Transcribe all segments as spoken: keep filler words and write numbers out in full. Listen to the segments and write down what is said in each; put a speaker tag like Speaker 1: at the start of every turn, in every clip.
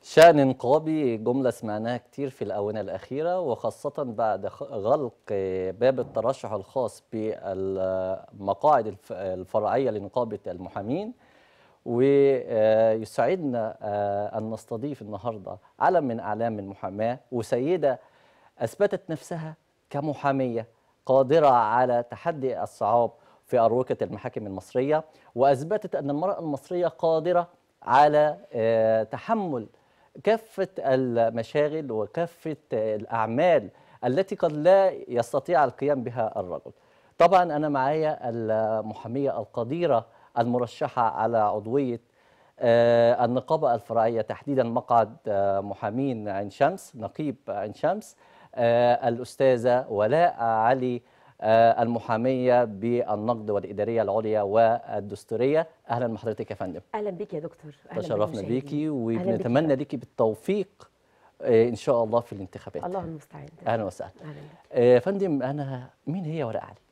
Speaker 1: شأن نقابي جملة سمعناها كتير في الآونة الأخيرة، وخاصة بعد خ- غلق باب الترشح الخاص بالمقاعد الف- الفرعية لنقابة المحامين. ويسعدنا أن نستضيف النهاردة علم من أعلام المحاماة، وسيدة أثبتت نفسها كمحامية قادرة على تحدي الصعاب في أروقة المحاكم المصرية، وأثبتت أن المرأة المصرية قادرة على آه، تحمل كافة المشاغل وكافة الأعمال التي قد لا يستطيع القيام بها الرجل. طبعا أنا معايا المحامية القديرة المرشحة على عضوية آه، النقابة الفرعية، تحديدا مقعد آه، محامين عين شمس، نقيب عين شمس، آه، الأستاذة ولاء علي، آه، المحامية بالنقد والإدارية العليا والدستورية. أهلا بحضرتك يا فندم.
Speaker 2: اهلا بيك يا دكتور، اهلا
Speaker 1: تشرفنا
Speaker 2: بالمشاهدين.
Speaker 1: بيكي
Speaker 2: اهلا بيك يا
Speaker 1: وبنتمنى
Speaker 2: فندم.
Speaker 1: ليكي بالتوفيق آه، إن شاء الله في الانتخابات.
Speaker 2: الله المستعان.
Speaker 1: أهلا وسهلا.
Speaker 2: اهلا بيك.
Speaker 1: آه، يا فندم، أنا مين هي ولاء علي؟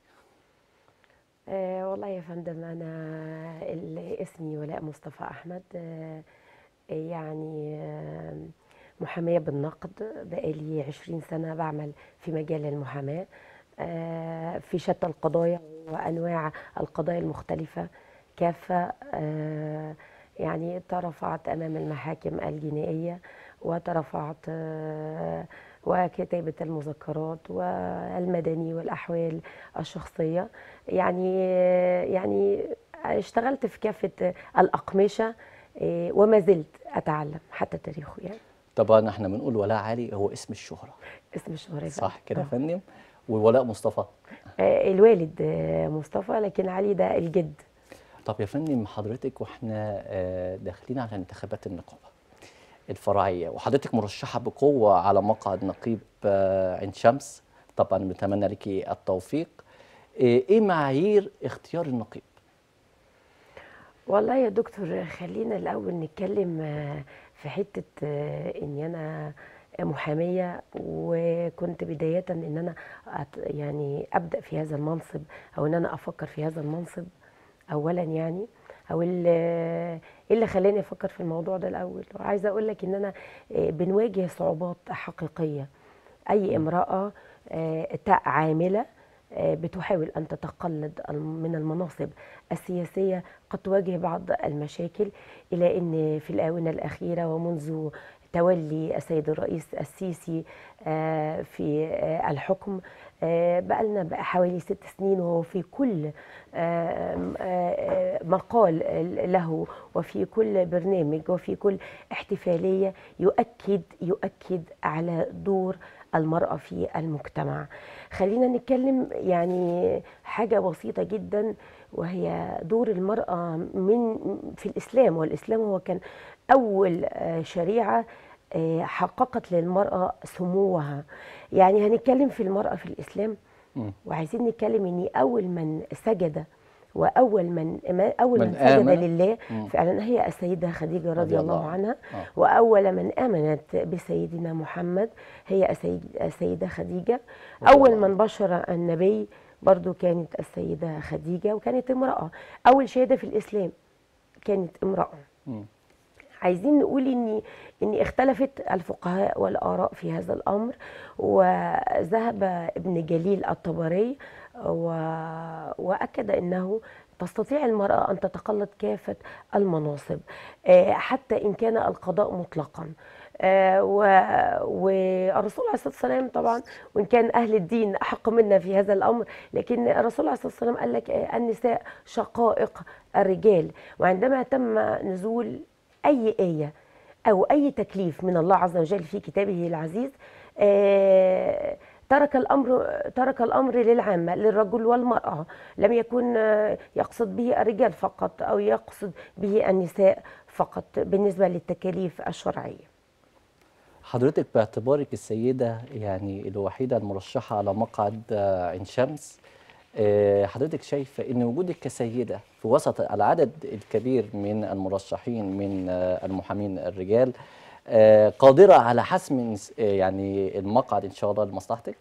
Speaker 2: آه والله يا فندم، انا ال- اسمي ولاء مصطفى احمد. آه يعني آه محاميه بالنقد، بقالي عشرين سنه بعمل في مجال المحاماه، آه في شتى القضايا وانواع القضايا المختلفه كافه. آه يعني ترفعت امام المحاكم الجنائيه، وترفعت آه وكتابة المذكرات والمدني والأحوال الشخصية. يعني يعني اشتغلت في كافة الأقمشة، إيه، وما زلت أتعلم حتى تاريخه يعني.
Speaker 1: طبعا احنا بنقول ولاء علي هو اسم الشهرة،
Speaker 2: اسم الشهرة يا فندم.
Speaker 1: صح كده يا
Speaker 2: اه.
Speaker 1: فندم؟ وولاء مصطفى.
Speaker 2: آه، الوالد آه، مصطفى، لكن علي ده الجد.
Speaker 1: طب يا فندم، حضرتك واحنا آه، داخلين على انتخابات النقابة الفرعية، وحضرتك مرشحة بقوة على مقعد نقيب آه، عين شمس، طبعا بنتمنى لك التوفيق. آه، ايه معايير اختيار النقيب؟
Speaker 2: والله يا دكتور، خلينا الأول نتكلم آه، في حتة آه، إني أنا محامية، وكنت بداية إن أنا أت- يعني أبدأ في هذا المنصب، أو إن أنا أفكر في هذا المنصب أولا يعني. أو ال- إيه اللي خلاني أفكر في الموضوع ده الأول؟ وعايزة أقول لك إن أنا آه، بنواجه صعوبات حقيقية. أي
Speaker 1: مم.
Speaker 2: امرأة آه، تع- عاملة آه، بتحاول أن تتقلد الم- من المناصب السياسية، قد تواجه بعض المشاكل، إلى أن في الآونة الأخيرة ومنذ تولي السيد الرئيس السيسي آه، في آه، الحكم، آه، بقالنا بقى حوالي ست سنين، وهو في كل آه، آه، مقال له، وفي كل برنامج، وفي كل احتفالية يؤكد يؤكد على دور المرأة في المجتمع. خلينا نتكلم يعني حاجة بسيطة جدا، وهي دور المرأة من في الإسلام. والإسلام هو كان أول آه، شريعة آه، حققت للمرأة سموها. يعني هنتكلم في المرأة في الإسلام،
Speaker 1: مم.
Speaker 2: وعايزين نتكلم ان اول من سجد، واول من ما- اول
Speaker 1: من
Speaker 2: من سجد
Speaker 1: آمن.
Speaker 2: لله
Speaker 1: مم.
Speaker 2: فعلا هي السيده خديجه رضي
Speaker 1: رضي
Speaker 2: الله
Speaker 1: الله عنه.
Speaker 2: عنها.
Speaker 1: اه.
Speaker 2: واول من امنت بسيدنا محمد هي السيد- السيده خديجه.
Speaker 1: رضي
Speaker 2: اول
Speaker 1: الله
Speaker 2: من
Speaker 1: عنه.
Speaker 2: بشر النبي برضو كانت السيده خديجه، وكانت امراه. اول شهاده في الاسلام كانت امراه.
Speaker 1: مم.
Speaker 2: عايزين نقول ان ان اختلفت الفقهاء والاراء في هذا الامر، وذهب ابن جليل الطبري و... واكد انه تستطيع المراه ان تتقلد كافه المناصب، آه، حتى ان كان القضاء مطلقا. آه، و- والرسول عليه الصلاه والسلام طبعا، وان كان اهل الدين احق منا في هذا الامر، لكن الرسول عليه الصلاه والسلام قال لك آه، النساء شقائق الرجال. وعندما تم نزول أي آية أو أي تكليف من الله عز وجل في كتابه العزيز، آه، ترك الأمر ترك الأمر للعامة، للرجل والمرأة. لم يكن آه، يقصد به الرجال فقط، أو يقصد به النساء فقط بالنسبة للتكاليف الشرعية.
Speaker 1: حضرتك باعتبارك السيدة يعني الوحيدة المرشحة على مقعد آه، عين شمس، آه، حضرتك شايفة أن وجودك كسيدة في وسط العدد الكبير من المرشحين من آه، المحامين الرجال آه، قادرة على حسم نس- آه، يعني المقعد إن شاء الله لمصلحتك؟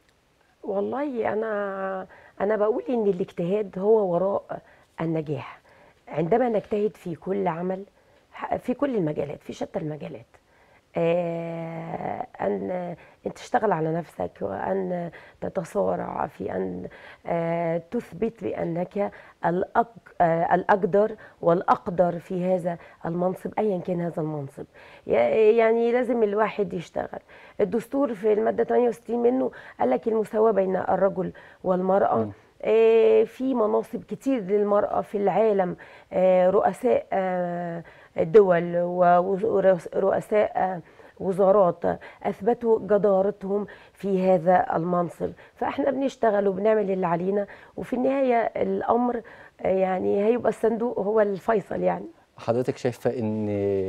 Speaker 2: والله أنا أنا بقول إن الاجتهاد هو وراء النجاح. عندما نجتهد في كل عمل، في كل المجالات، في شتى المجالات، آه، أن أن تشتغل على نفسك، وأن تتصارع في أن آه، تثبت بأنك الأق- آه، الأقدر والأقدر في هذا المنصب أيا كان هذا المنصب. ي- يعني لازم الواحد يشتغل. الدستور في المادة ثمانية وستين منه قال لك المساواة بين الرجل والمرأة.
Speaker 1: مم.
Speaker 2: آه، في مناصب كتير للمرأة في العالم، آه، رؤساء آه، دول ورؤساء وزارات أثبتوا جدارتهم في هذا المنصب. فإحنا بنشتغل وبنعمل اللي علينا، وفي النهاية الأمر آه، يعني هيبقى الصندوق هو الفيصل يعني.
Speaker 1: حضرتك شايفة إن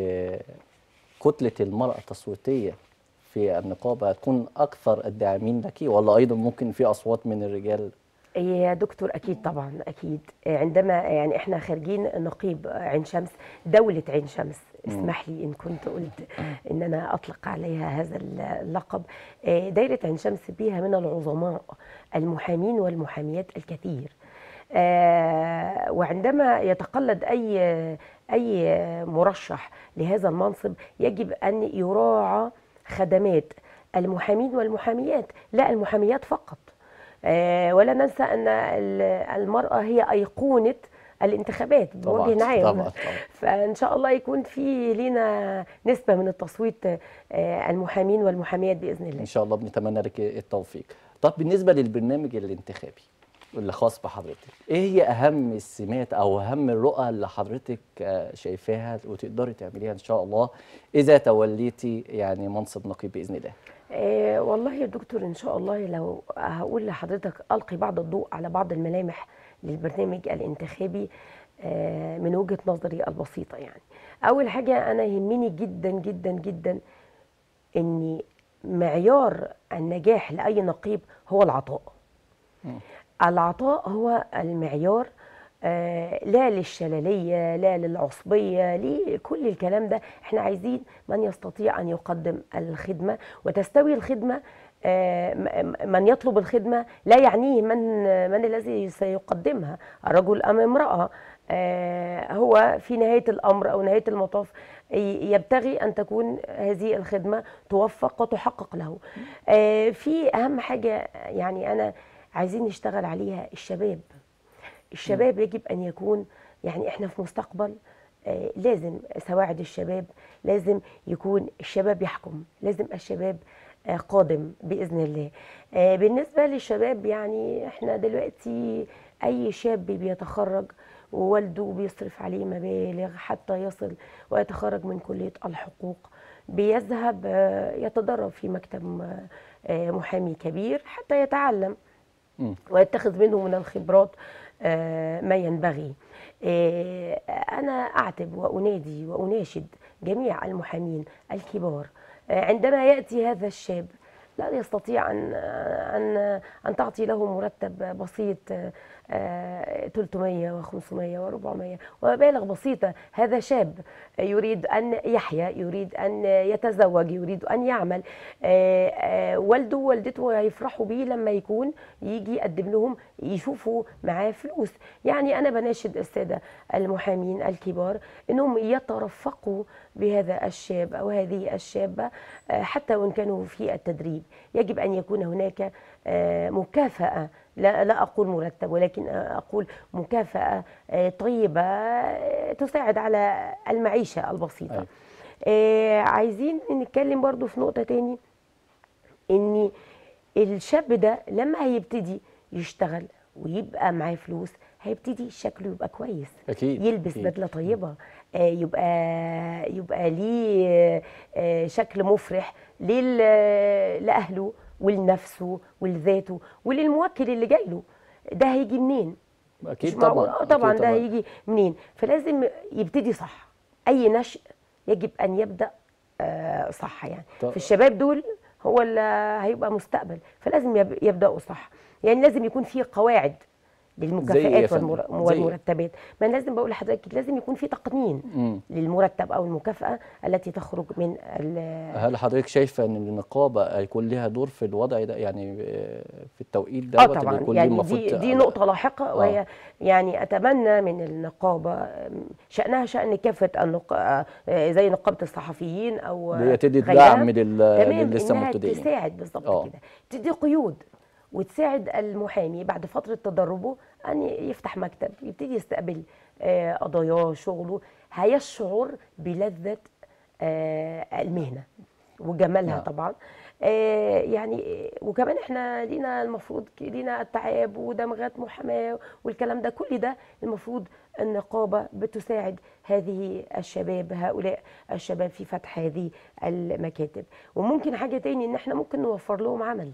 Speaker 1: كتلة المرأة التصويتية في النقابة هتكون أكثر الداعمين لك، ولا أيضا ممكن في أصوات من الرجال؟
Speaker 2: يا دكتور أكيد طبعا أكيد. عندما يعني إحنا خارجين نقيب عين شمس، دولة عين شمس،
Speaker 1: مم.
Speaker 2: اسمح لي إن كنت قلت إن أنا أطلق عليها هذا اللقب. آه، دايرة عين شمس بها من العظماء المحامين والمحاميات الكثير. آه، وعندما يتقلد أي أي مرشح لهذا المنصب يجب أن يراعى خدمات المحامين والمحاميات، لا المحاميات فقط. آه، ولا ننسى أن ال- المرأة هي أيقونة الانتخابات
Speaker 1: طبعا
Speaker 2: بوجه عام.
Speaker 1: طبعا طبعا.
Speaker 2: فإن شاء الله يكون في لينا نسبة من التصويت، آه، المحامين والمحاميات بإذن الله.
Speaker 1: إن شاء الله بنتمنى لك التوفيق. طب بالنسبة للبرنامج الانتخابي اللي خاص بحضرتك، إيه هي أهم السمات أو أهم الرؤى اللي حضرتك آه، شايفاها وتقدري تعمليها إن شاء الله إذا توليتي يعني منصب نقيب بإذن الله؟
Speaker 2: آه والله يا دكتور، إن شاء الله لو هقول لحضرتك ألقي بعض الضوء على بعض الملامح للبرنامج الانتخابي آه من وجهة نظري البسيطة. يعني أول حاجة أنا يهمني جدا جدا جدا إن معيار النجاح لأي نقيب هو العطاء.
Speaker 1: مم.
Speaker 2: العطاء هو المعيار، آه، لا للشلالية لا للعصبية لكل الكلام ده. احنا عايزين من يستطيع أن يقدم الخدمة وتستوي الخدمة. آه، م- من يطلب الخدمة لا يعنيه من من الذي سيقدمها، الرجل أم امرأة. آه، هو في نهاية الأمر أو نهاية المطاف ي- يبتغي أن تكون هذه الخدمة توفق وتحقق له. آه، في أهم حاجة يعني أنا عايزين نشتغل عليها، الشباب. الشباب يجب أن يكون، يعني إحنا في مستقبل آه، لازم سواعد الشباب، لازم يكون الشباب يحكم، لازم الشباب آه، قادم بإذن الله. آه، بالنسبة للشباب يعني إحنا دلوقتي أي شاب بيتخرج ووالده بيصرف عليه مبالغ حتى يصل ويتخرج من كلية الحقوق، بيذهب آه، يتدرب في مكتب آه، محامي كبير حتى يتعلم
Speaker 1: مم.
Speaker 2: ويتخذ منه من الخبرات آه، ما ينبغي. آه، أنا أعتب وأنادي وأناشد جميع المحامين الكبار، آه، عندما يأتي هذا الشاب لا يستطيع أن أن أن تعطي له مرتب بسيط، آه، ثلاثمائة وخمسمائة وأربعمائة ومبالغ بسيطة. هذا شاب يريد أن يحيا، يريد أن يتزوج، يريد أن يعمل. آه، آه، والده ووالدته هيفرحوا بيه لما يكون يجي يقدم لهم يشوفوا معاه فلوس. يعني أنا بناشد السادة المحامين الكبار أنهم يترفقوا بهذا الشاب أو هذه الشابة، آه، حتى وإن كانوا في التدريب. يجب أن يكون هناك آه، مكافأة، لا, لا أقول مرتب ولكن أقول مكافأة آه، طيبة آه، تساعد على المعيشة البسيطة.
Speaker 1: أيوة.
Speaker 2: آه، عايزين نتكلم برضو في نقطة تاني، ان الشاب ده لما هيبتدي يشتغل ويبقى معاه فلوس هيبتدي شكله يبقى كويس،
Speaker 1: أكيد
Speaker 2: يلبس
Speaker 1: أكيد.
Speaker 2: بدلة طيبة، آه، يبقى يبقى ليه آه، شكل مفرح لل- لأهله ولنفسه ولذاته وللموكل اللي جاي له. ده هيجي منين؟ مش
Speaker 1: أكيد
Speaker 2: معقول.
Speaker 1: طبعا
Speaker 2: اه طبعا
Speaker 1: أكيد
Speaker 2: ده
Speaker 1: طبعا.
Speaker 2: هيجي منين؟ فلازم يبتدي صح. اي نشء يجب ان يبدا آه، صح. يعني
Speaker 1: طب
Speaker 2: في الشباب دول هو اللي هيبقى مستقبل، فلازم يب- يبداوا صح. يعني لازم يكون في قواعد للمكافآت
Speaker 1: فندم؟
Speaker 2: والمر-
Speaker 1: زي إيه؟
Speaker 2: والمرتبات. ما أنا لازم بقول لحضرتك لازم يكون في تقنين
Speaker 1: مم.
Speaker 2: للمرتب او المكافاه التي تخرج من ال-
Speaker 1: هل حضرتك شايفة ان النقابة هيكون لها دور في الوضع ده، يعني آه، في التوقيت
Speaker 2: اه
Speaker 1: دوت اللي
Speaker 2: طبعا.
Speaker 1: يكون ليه
Speaker 2: يعني
Speaker 1: المفروض
Speaker 2: دي دي
Speaker 1: على
Speaker 2: نقطه لاحقه،
Speaker 1: اه
Speaker 2: وهي يعني اتمنى من النقابه أم، شانها شان كافه النق... آه، زي نقابه الصحفيين او
Speaker 1: اللي هي تدي
Speaker 2: غيرها.
Speaker 1: دعم لل...
Speaker 2: تمام،
Speaker 1: للي لسه
Speaker 2: انها
Speaker 1: مبتدئين.
Speaker 2: تساعد بالظبط
Speaker 1: اه
Speaker 2: كده، تدي قيود وتساعد المحامي بعد فتره تدربه ان يفتح مكتب يبتدي يستقبل آه، قضاياه شغله، هيشعر بلذه آه، المهنه وجمالها
Speaker 1: نعم.
Speaker 2: طبعا. آه، يعني وكمان احنا لينا المفروض ك- لينا التعاب ودمغات محاماه والكلام ده، كل ده المفروض النقابه بتساعد هذه الشباب، هؤلاء الشباب في فتح هذه المكاتب. وممكن حاجه تاني ان احنا ممكن نوفر لهم عمل.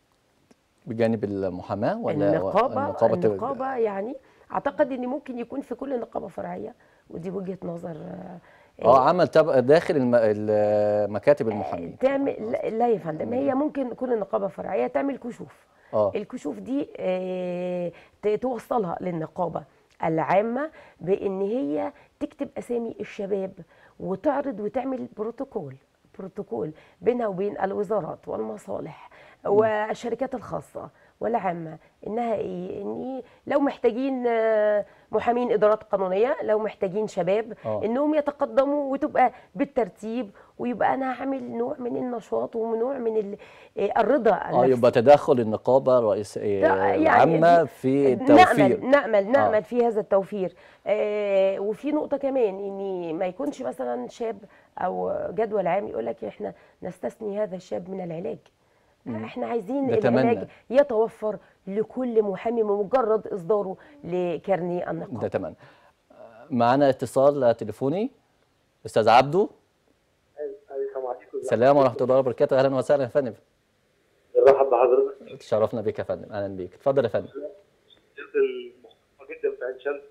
Speaker 1: بجانب المحاماة ولا و-
Speaker 2: النقابه
Speaker 1: النقابة ت-
Speaker 2: النقابه يعني اعتقد ان ممكن يكون في كل نقابه فرعيه، ودي وجهه نظر آه،
Speaker 1: اه
Speaker 2: آه،
Speaker 1: عمل تبقى داخل الم... ال- مكاتب المحامين.
Speaker 2: تعمل لا لا يا فندم،
Speaker 1: مم.
Speaker 2: هي ممكن كل نقابه فرعيه تعمل كشوف.
Speaker 1: اه
Speaker 2: الكشوف دي آه، ت- توصلها للنقابه العامه بان هي تكتب اسامي الشباب وتعرض وتعمل بروتوكول بروتوكول بينها وبين الوزارات والمصالح
Speaker 1: مم.
Speaker 2: والشركات الخاصه والعامه، انها ايه، ان لو محتاجين آه، محامين ادارات قانونيه، لو محتاجين شباب
Speaker 1: اه
Speaker 2: انهم يتقدموا وتبقى بالترتيب، ويبقى انا هعمل نوع من النشاط ونوع من ال- آه، الرضا
Speaker 1: اه يبقى
Speaker 2: النفسي.
Speaker 1: تدخل النقابة الرئيس
Speaker 2: ده يعني
Speaker 1: العامة
Speaker 2: دي
Speaker 1: في التوفير.
Speaker 2: نأمل نأمل
Speaker 1: اه
Speaker 2: نأمل في هذا التوفير. آه وفي نقطة كمان، ان ما يكونش مثلا شاب او جدول عام يقول لك احنا نستثني هذا الشاب من العلاج. لا،
Speaker 1: مم.
Speaker 2: احنا عايزين العلاج
Speaker 1: نتمنى
Speaker 2: يتوفر لكل محامي بمجرد اصداره لكارنيه
Speaker 1: ده
Speaker 2: النقابة.
Speaker 1: تمام. معانا اتصال تليفوني، استاذ عبده.
Speaker 3: السلام عليكم. ازي
Speaker 1: السلام ورحمه
Speaker 3: حضرتك؟
Speaker 1: الله وبركاته، اهلا وسهلا يا فندم.
Speaker 3: نرحب بحضرتك.
Speaker 1: تشرفنا بك يا فندم، اهلا بيك، اتفضل يا فندم.
Speaker 3: الشخصيات المحترمه جدا في عين شمس.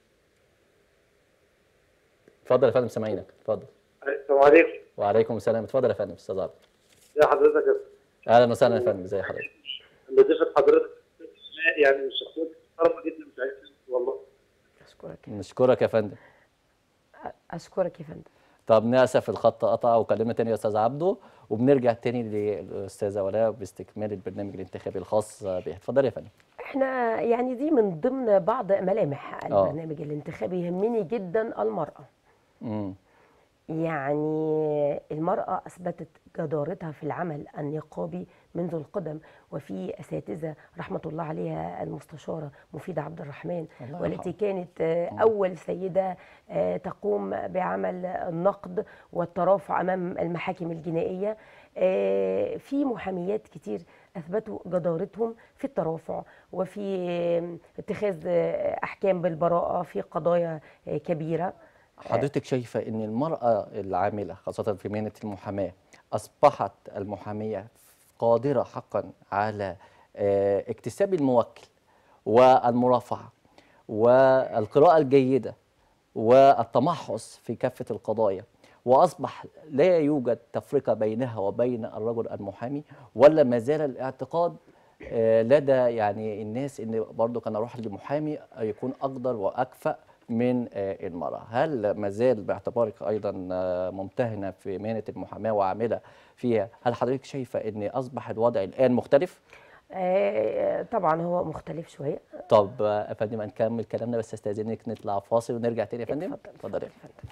Speaker 1: اتفضل يا فندم، سامعينك، اتفضل.
Speaker 3: السلام عليكم.
Speaker 1: وعليكم السلام، اتفضل يا فندم استاذ عبده.
Speaker 3: ازي حضرتك يا فندم؟
Speaker 1: اهلا وسهلا يا فندم، ازي حضرتك.
Speaker 3: اللي ضيفت حضرتك يعني من الشخصيات المحترمه جدا في عين شمس والله.
Speaker 2: اشكرك
Speaker 1: نشكرك يا فندم.
Speaker 2: اشكرك يا فندم.
Speaker 1: طب ناسف الخط قطع وكلمنا تاني يا استاذ عبده، وبنرجع تاني للاستاذه ولاء باستكمال البرنامج الانتخابي الخاص بها. اتفضل يا فندم.
Speaker 2: احنا يعني دي من ضمن بعض ملامح
Speaker 1: اه
Speaker 2: البرنامج الانتخابي. يهمني جدا المرأة.
Speaker 1: امم
Speaker 2: يعني المرأة أثبتت جدارتها في العمل النقابي منذ القدم، وفي أساتذة رحمة الله عليها المستشارة مفيدة عبد الرحمن،
Speaker 1: الله
Speaker 2: والتي
Speaker 1: يرحمه.
Speaker 2: كانت آه،
Speaker 1: مم.
Speaker 2: أول سيدة آه، تقوم بعمل النقد والترافع أمام المحاكم الجنائية. آه، في محاميات كتير أثبتوا جدارتهم في الترافع وفي آه، اتخاذ آه، أحكام بالبراءة في قضايا آه، كبيرة.
Speaker 1: حضرتك شايفة أن المرأة العاملة خاصة في مهنة المحاماة أصبحت المحامية قادرة حقا على آه، اكتساب الموكل والمرافعة والقراءة الجيدة والتمحص في كافة القضايا، وأصبح لا يوجد تفرقة بينها وبين الرجل المحامي، ولا ما زال الاعتقاد آه، لدى يعني الناس ان برضه كان اروح لمحامي يكون اقدر واكفأ من آه، المرأة؟ هل ما زال باعتبارك ايضا آه، ممتهنة في مهنة المحاماة وعاملة فيها، هل حضرتك شايفة ان اصبح الوضع الان مختلف؟
Speaker 2: آه، طبعا هو مختلف شوية.
Speaker 1: طب آه، يا فندم هنكمل كلامنا، بس استاذنك نطلع فاصل ونرجع تاني يا فندم.
Speaker 2: اتفضل
Speaker 1: اتفضل
Speaker 2: اتفضل
Speaker 1: يا
Speaker 2: يا فندم.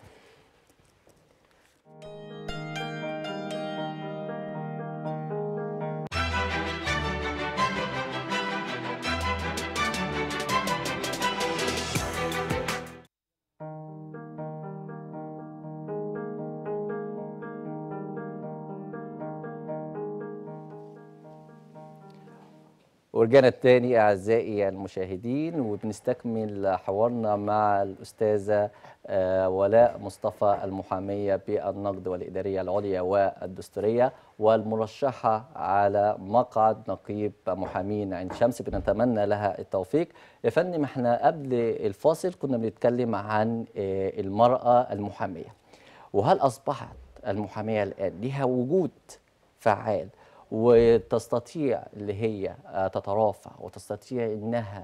Speaker 1: ورجعنا تاني أعزائي المشاهدين، وبنستكمل حوارنا مع الأستاذة آه، ولاء مصطفى، المحامية بالنقد والإدارية العليا والدستورية، والمرشحة على مقعد نقيب محامين عين شمس. بنتمنى لها التوفيق. يا فندم، احنا قبل الفاصل كنا بنتكلم عن آه، المرأة المحامية، وهل أصبحت المحامية الآن لها وجود فعال وتستطيع اللي هي آه، تترافع وتستطيع انها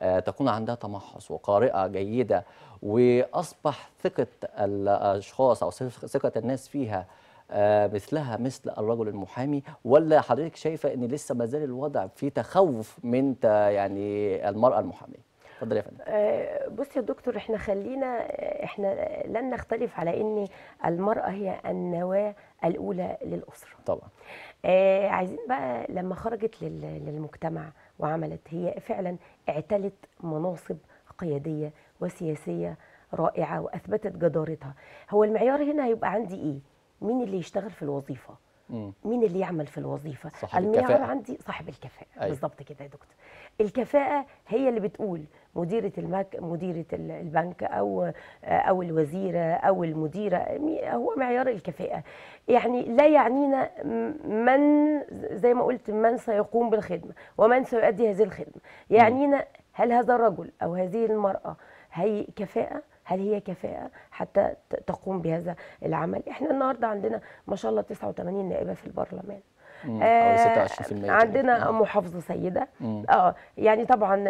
Speaker 1: آه، تكون عندها تمحص وقارئة جيدة، وأصبح ثقة الأشخاص أو ثقة الناس فيها آه، مثلها مثل الرجل المحامي، ولا حضرتك شايفة إن لسه ما زال الوضع في تخوف من ت- يعني المرأة المحامية؟ اتفضل يا فندم.
Speaker 2: آه، بص يا دكتور، احنا خلينا احنا لن نختلف على ان المرأة هي النواة الأولى للأسرة.
Speaker 1: طبعا.
Speaker 2: آه عايزين بقى لما خرجت لل- للمجتمع وعملت، هي فعلا اعتلت مناصب قيادية وسياسية رائعة وأثبتت جدارتها. هو المعيار هنا هيبقى عندي إيه؟ مين اللي يشتغل في الوظيفة؟
Speaker 1: مم.
Speaker 2: مين اللي يعمل في الوظيفة؟
Speaker 1: صاحب
Speaker 2: المعيار
Speaker 1: الكفاءة.
Speaker 2: عندي صاحب الكفاءة.
Speaker 1: أيوة.
Speaker 2: بالظبط كده يا دكتور. الكفاءة هي اللي بتقول مديرة المك... مديرة ال- البنك أو أو الوزيرة أو المديرة، مي- هو معيار الكفاءة. يعني لا يعنينا م- من، زي ما قلت، من سيقوم بالخدمة ومن سيؤدي هذه الخدمة. يعنينا هل هذا الرجل أو هذه المرأة هي كفاءة، هل هي كفاءة حتى ت- تقوم بهذا العمل. احنا النهارده عندنا ما شاء الله تسعة وثمانين نائبة في البرلمان.
Speaker 1: مم. حوالي ستة وعشرين في المية
Speaker 2: عندنا
Speaker 1: تقريباً. آه.
Speaker 2: محافظة سيدة.
Speaker 1: مم.
Speaker 2: اه يعني طبعا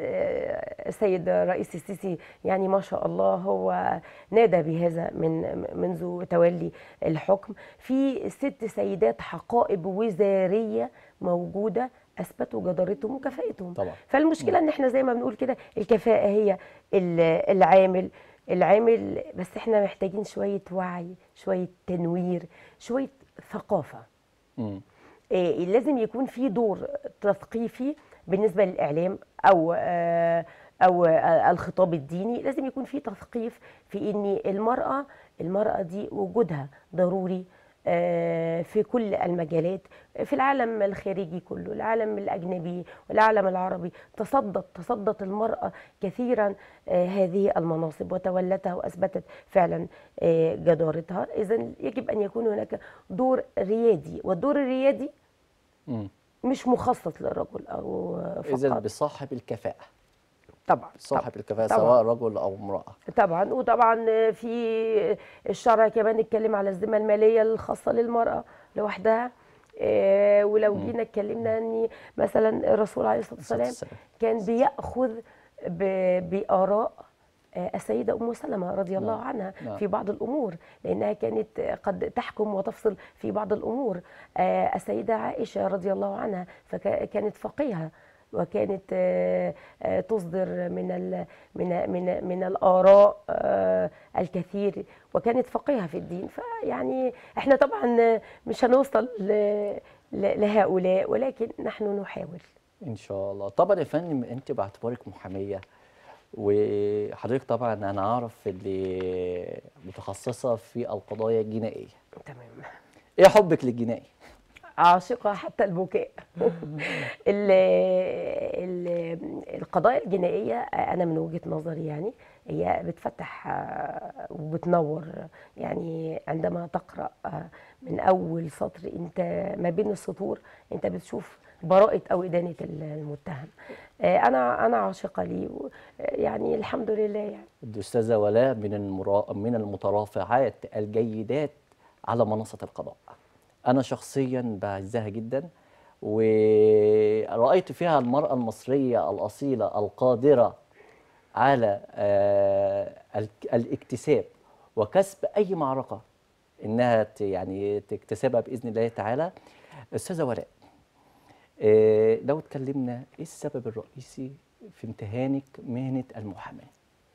Speaker 2: آه، السيد رئيس السيسي يعني ما شاء الله هو نادى بهذا من منذ تولي الحكم. في ست سيدات حقائب وزارية موجودة اثبتوا جدارتهم وكفاءتهم.
Speaker 1: طبعا.
Speaker 2: فالمشكلة ان احنا زي ما بنقول كده، الكفاءة هي ال- العامل العامل بس احنا محتاجين شوية وعي، شوية تنوير، شوية ثقافة.
Speaker 1: مم.
Speaker 2: إيه، لازم يكون في دور تثقيفي بالنسبه للاعلام او آه، او آه، الخطاب الديني. لازم يكون في تثقيف في ان المراه المراه دي وجودها ضروري آه، في كل المجالات، في العالم الخارجي كله، العالم الاجنبي والعالم العربي. تصدت تصدت المراه كثيرا آه، هذه المناصب وتولتها واثبتت فعلا آه، جدارتها. اذا يجب ان يكون هناك دور ريادي، والدور الريادي
Speaker 1: مم.
Speaker 2: مش مخصص للرجل او
Speaker 1: إذا
Speaker 2: فقط.
Speaker 1: بصاحب الكفاءة.
Speaker 2: طبعا
Speaker 1: صاحب الكفاءة
Speaker 2: طبعا
Speaker 1: سواء رجل أو امرأة.
Speaker 2: طبعا. وطبعا في الشرع كمان اتكلم على الذمه الماليه الخاصه للمراه لوحدها. إيه، ولو
Speaker 1: مم.
Speaker 2: جينا اتكلمنا ان مثلا الرسول عليه الصلاه
Speaker 1: الصلاة
Speaker 2: والسلام
Speaker 1: والسلام.
Speaker 2: كان بياخذ ب- باراء آه، السيدة أم سلمة رضي الله
Speaker 1: نعم.
Speaker 2: عنها
Speaker 1: نعم.
Speaker 2: في بعض الأمور، لأنها كانت قد تحكم وتفصل في بعض الأمور. آه، السيدة عائشة رضي الله عنها فكانت فقيهة، وكانت آه، آه، تصدر من ال من من من الآراء آه، الكثير، وكانت فقيهة في الدين. فيعني احنا طبعا مش هنوصل ل- ل- لهؤلاء، ولكن نحن نحاول.
Speaker 1: إن شاء الله. طبعا يا فندم، أنت باعتبارك محامية، وحضرتك طبعا أنا أعرف اللي متخصصة في القضايا الجنائية.
Speaker 2: تمام.
Speaker 1: إيه حبك للجنائي؟
Speaker 2: عاشقة حتى البكاء. ال ال القضايا الجنائية أنا من وجهة نظري يعني هي بتفتح آه، وبتنور. يعني عندما تقرأ آه، من أول سطر، أنت ما بين السطور أنت بتشوف براءة أو إدانة المتهم. آه، أنا أنا عاشقة ليه، و- يعني الحمد لله يعني.
Speaker 1: الأستاذة ولاء من المرا... من المترافعات الجيدات على منصة القضاء. أنا شخصيا بعزها جدا، ورأيت فيها المرأة المصرية الأصيلة القادرة على آه، ال- الاكتساب وكسب أي معركة إنها ت- يعني تكتسبها بإذن الله تعالى. أستاذة ولاء، آه، لو اتكلمنا إيه السبب الرئيسي في امتهانك مهنة المحاماة؟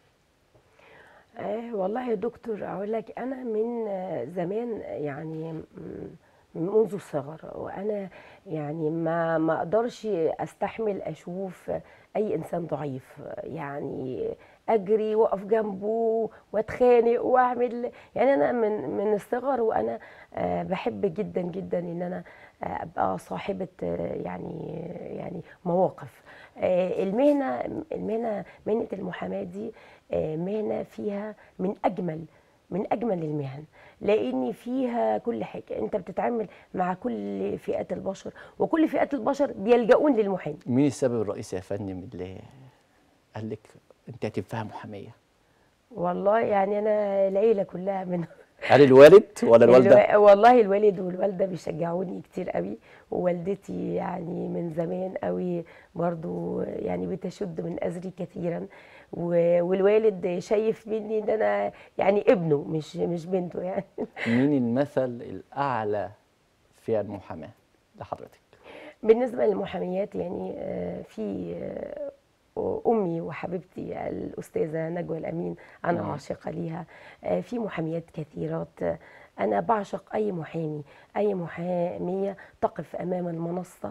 Speaker 2: آه والله يا دكتور، اقول لك انا من آه، زمان يعني م- منذ الصغر، وانا يعني ما ما اقدرش استحمل اشوف اي انسان ضعيف. يعني اجري واقف جنبه واتخانق واعمل. يعني انا من من الصغر وانا آه، بحب جدا جدا ان انا آه، ابقى صاحبة آه، يعني يعني مواقف. آه، المهنة المهنة مهنة المحاماة دي آه، مهنة فيها من أجمل من أجمل المهن، لأن فيها كل حاجة. أنت بتتعامل مع كل فئات البشر، وكل فئات البشر بيلجؤون للمحامي.
Speaker 1: مين السبب الرئيسي يا فندم اللي قال لك أنت هتنفعي محامية؟
Speaker 2: والله يعني أنا العيلة كلها من
Speaker 1: هل الوالد ولا الوالده؟
Speaker 2: الو... والله الوالد والوالده بيشجعوني كتير قوي، ووالدتي يعني من زمان قوي برضو يعني بتشد من أزري كثيرا، و... والوالد شايف مني ان انا يعني ابنه مش مش بنته يعني.
Speaker 1: مين المثل الاعلى في المحاماه لحضرتك؟
Speaker 2: بالنسبه للمحاميات يعني آه، في آه، أمي وحبيبتي الأستاذة نجوى الأمين، أنا
Speaker 1: مم.
Speaker 2: عاشقة ليها. آه، في محاميات كثيرات، آه، أنا بعشق أي محامي، أي محامية تقف أمام المنصة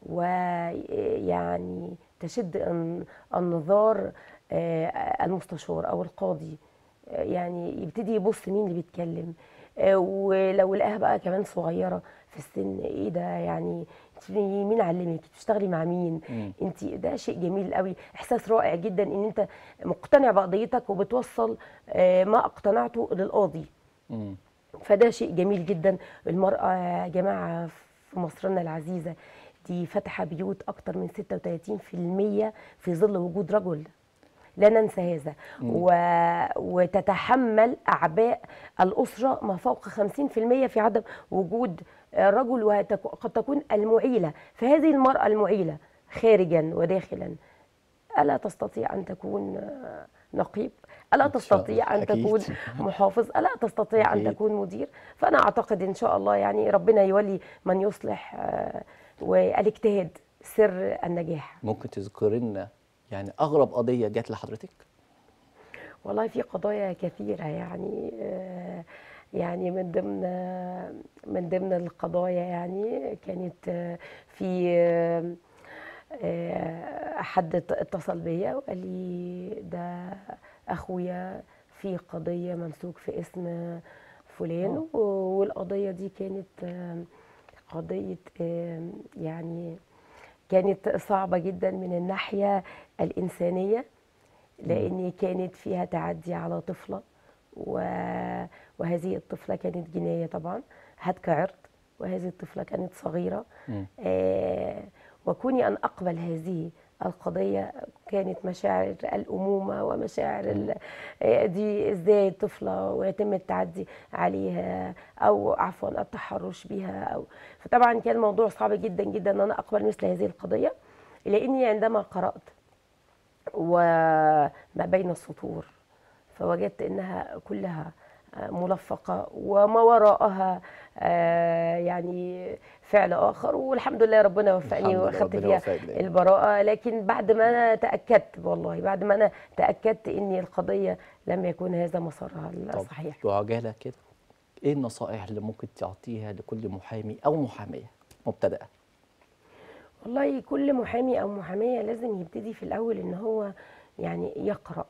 Speaker 2: ويعني تشد الن- النظار آه، المستشار أو القاضي، آه، يعني يبتدي يبص مين اللي بيتكلم. آه، ولو لقاها بقى كمان صغيرة في السن، ايه ده يعني، انت مين علمك بتشتغلي مع مين،
Speaker 1: مم.
Speaker 2: انت ده شيء جميل قوي، احساس رائع جدا ان انت مقتنع بقضيتك وبتوصل آه، ما اقتنعته للقاضي.
Speaker 1: مم.
Speaker 2: فده شيء جميل جدا. المرأة يا جماعة في مصرنا العزيزة دي فاتحة بيوت أكتر من ستة وثلاثين في المية في ظل وجود رجل، لا ننسى هذا.
Speaker 1: مم.
Speaker 2: و... وتتحمل أعباء الأسرة ما فوق خمسين في المية في عدم وجود رجل، وقد تكون المعيلة. فهذه المرأة المعيلة خارجا وداخلا ألا تستطيع أن تكون نقيب؟ ألا
Speaker 1: ان شاء الله
Speaker 2: تستطيع أن
Speaker 1: اكيد.
Speaker 2: تكون محافظ؟ ألا تستطيع أن
Speaker 1: اكيد.
Speaker 2: تكون مدير؟ فأنا أعتقد إن شاء الله يعني ربنا يولي من يصلح، آه، والاجتهاد سر النجاح.
Speaker 1: ممكن تذكري لنا يعني اغرب قضيه جت لحضرتك؟
Speaker 2: والله في قضايا كثيرة يعني، آه، يعني من ضمن من ضمن القضايا يعني كانت آه، في آه، آه، حد ات- اتصل بيا وقال لي ده اخويا في قضية ممسوك في اسم فلان،
Speaker 1: اه.
Speaker 2: و- والقضية دي كانت آه، قضية آه، يعني كانت صعبة جدا من الناحية الإنسانية،
Speaker 1: مم.
Speaker 2: لأن كانت فيها تعدي على طفلة، و- وهذه الطفلة كانت جناية طبعا، هتك عرض، وهذه الطفلة كانت صغيرة.
Speaker 1: مم.
Speaker 2: آه، وكوني أن أقبل هذه القضية كانت مشاعر الأمومة ومشاعر
Speaker 1: مم.
Speaker 2: ال- آه، دي إزاي طفلة ويتم التعدي عليها أو عفوا التحرش بها، أو فطبعا كان موضوع صعب جدا جدا أن أنا أقبل مثل هذه القضية، لأني عندما قرأت وما بين السطور فوجدت انها كلها آه، ملفقه وما وراءها آه، يعني فعل اخر، والحمد لله ربنا وفقني
Speaker 1: الحمد لله
Speaker 2: واخدت
Speaker 1: ربنا
Speaker 2: فيها
Speaker 1: يوفقك دايما.
Speaker 2: البراءه. لكن بعد ما انا تاكدت، والله بعد ما انا تاكدت ان القضيه لم يكن هذا مسارها
Speaker 1: طب
Speaker 2: الصحيح.
Speaker 1: بعجاله كده، ايه النصائح اللي ممكن تعطيها لكل محامي او محاميه مبتدئه؟
Speaker 2: والله كل محامي او محاميه لازم يبتدي في الاول ان هو يعني يقرا،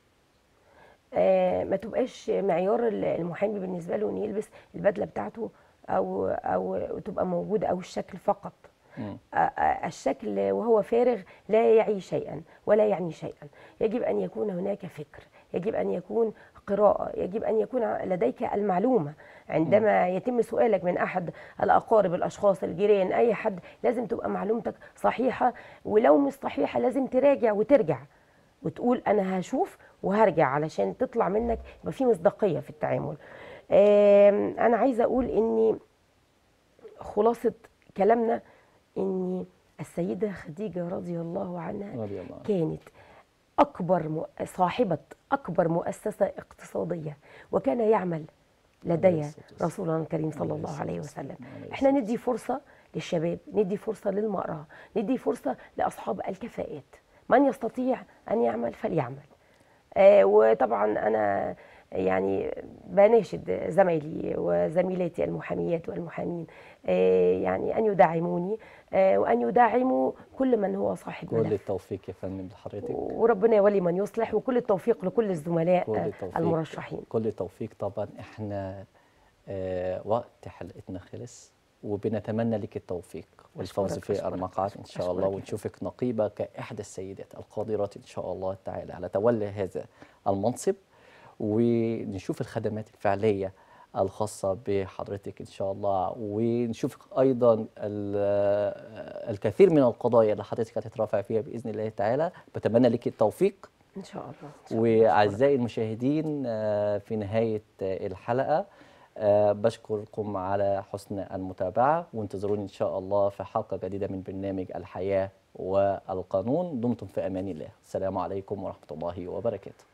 Speaker 2: آه، ما تبقاش معيار المحامي بالنسبه له انه يلبس البدله بتاعته او او تبقى موجوده، او الشكل فقط.
Speaker 1: مم.
Speaker 2: آه، آه، الشكل وهو فارغ لا يعي شيئا ولا يعني شيئا. يجب ان يكون هناك فكر، يجب ان يكون قراءه، يجب ان يكون لديك المعلومه.
Speaker 1: مم.
Speaker 2: عندما يتم سؤالك من احد الاقارب، الاشخاص، الجيران، اي حد، لازم تبقى معلومتك صحيحه، ولو مش صحيحه لازم تراجع وترجع وتقول انا هشوف وهرجع، علشان تطلع منك يبقى في مصداقيه في التعامل. آم، انا عايزه اقول اني خلاصه كلامنا ان السيده خديجه رضي الله عنها
Speaker 1: رضي الله عنه.
Speaker 2: كانت اكبر م- صاحبه اكبر مؤسسه اقتصاديه، وكان يعمل
Speaker 1: عليه
Speaker 2: لدي
Speaker 1: الصلاة والسلام.
Speaker 2: رسولنا الكريم صلى
Speaker 1: عليه
Speaker 2: الله
Speaker 1: الصلاة
Speaker 2: عليه
Speaker 1: والسلام.
Speaker 2: وسلم.
Speaker 1: عليه
Speaker 2: احنا
Speaker 1: الصلاة
Speaker 2: ندي فرصه للشباب، ندي فرصه للمراه، ندي فرصه لاصحاب الكفاءات، من يستطيع ان يعمل فليعمل. آه، وطبعا انا يعني بناشد زمايلي وزميلاتي المحاميات والمحامين آه، يعني ان يدعموني، آه، وان يدعموا كل من هو صاحب
Speaker 1: كل
Speaker 2: ملف،
Speaker 1: التوفيق يا فندم لحضرتك.
Speaker 2: وربنا يولي من يصلح، وكل التوفيق لكل الزملاء
Speaker 1: كل
Speaker 2: آه،
Speaker 1: التوفيق.
Speaker 2: المرشحين.
Speaker 1: كل التوفيق طبعا. احنا آه وقت حلقتنا خلص، وبنتمنى لك التوفيق والفوز
Speaker 2: أشكرك
Speaker 1: في
Speaker 2: أشكرك
Speaker 1: المقعد ان شاء الله،
Speaker 2: أشكرك يا
Speaker 1: ونشوفك نقيبه كاحدى السيدات القادرات ان شاء الله تعالى على تولي هذا المنصب، ونشوف الخدمات الفعليه الخاصه بحضرتك ان شاء الله، ونشوف ايضا ال- الكثير من القضايا اللي حضرتك هتترافع فيها باذن الله تعالى. بتمنى لك التوفيق.
Speaker 2: إن شاء الله إن شاء الله. أشكرك.
Speaker 1: وأعزائي المشاهدين، آه، في نهاية آه، الحلقة أه بشكركم على حسن المتابعة، وانتظروني إن شاء الله في حلقة جديدة من برنامج الحياة والقانون. دمتم في أمان الله. السلام عليكم ورحمة الله وبركاته.